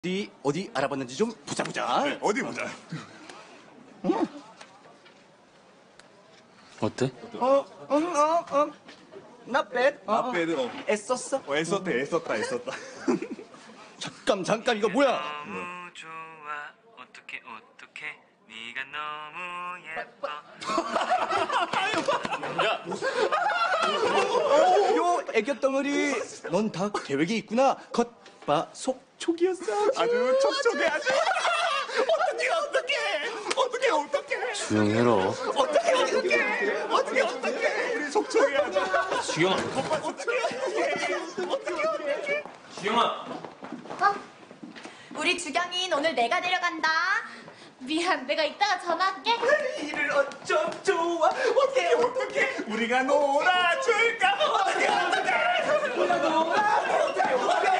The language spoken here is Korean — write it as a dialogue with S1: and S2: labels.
S1: 어디 알아봤는지 좀 보자.
S2: 네, 어디 보자.
S3: 어때?
S1: Not bad.
S2: Not bad,
S1: 애썼어?
S2: 애썼다.
S1: 잠깐 이거 뭐야?
S3: 너무 좋아 어떡해 네가 너무 예뻐
S1: 요 애교 덩어리, 넌 다 계획이 있구나. 겉봐 속촉이었어.
S2: 아주 촉촉해 아주. 어떡해.
S3: 조용히 해라.
S2: 어떡해. 우리 속촉해 아주.
S3: 수경아. 수경아.
S4: 우리 주경인 오늘 내가 데려간다. 미안, 내가 이따가 전화할게.
S1: 이를 어쩜 좋아. 어떡해.
S2: 우리가 놀아줄까. 어떡해.
S1: 놀아.